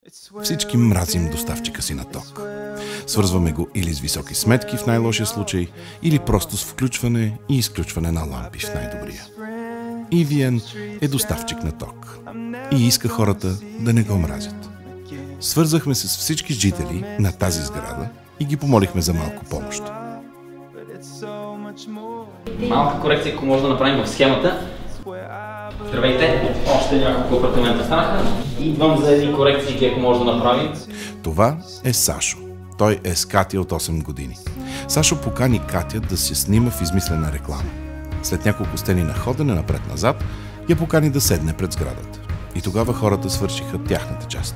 Всички мразим доставчика си на ток. Свързваме го или с високи сметки в най-лошия случай, или просто с включване и изключване на лампи в най-добрия. EVN е доставчик на ток и иска хората да не го мразят. Свързахме се с всички жители на тази сграда и ги помолихме за малко помощ. Малка корекция, ако може да направим в схемата. Здравейте, още няколко апартамента станаха. Идвам за едни корекции, ако може да направим. Това е Сашо. Той е с Катя от 8 години. Сашо покани Катя да се снима в измислена реклама. След няколко стени на ходене напред-назад, я покани да седне пред сградата. И тогава хората свършиха тяхната част.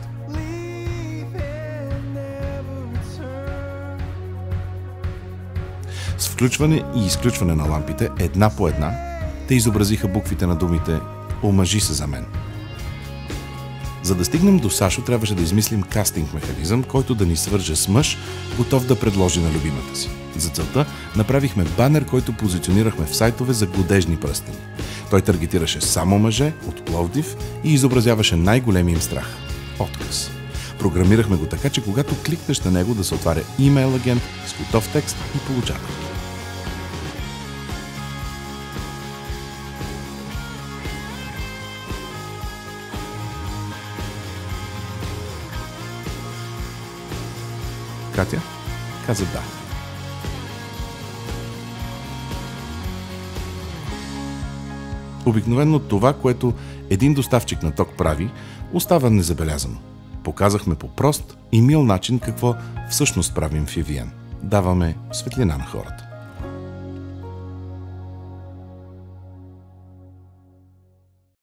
С включване и изключване на лампите, една по една, те изобразиха буквите на думите "Омъжи се за мен". За да стигнем до Сашо, трябваше да измислим кастинг механизъм, който да ни свърже с мъж, готов да предложи на любимата си. За целта направихме банер, който позиционирахме в сайтове за годежни пръстени. Той таргетираше само мъже от Пловдив и изобразяваше най-големия им страх – отказ. Програмирахме го така, че когато кликнеш на него да се отваря имейл агент с готов текст и получател. Катя каза да. Обикновено това, което един доставчик на ток прави, остава незабелязано. Показахме по прост и мил начин какво всъщност правим в EVN. Даваме светлина на хората.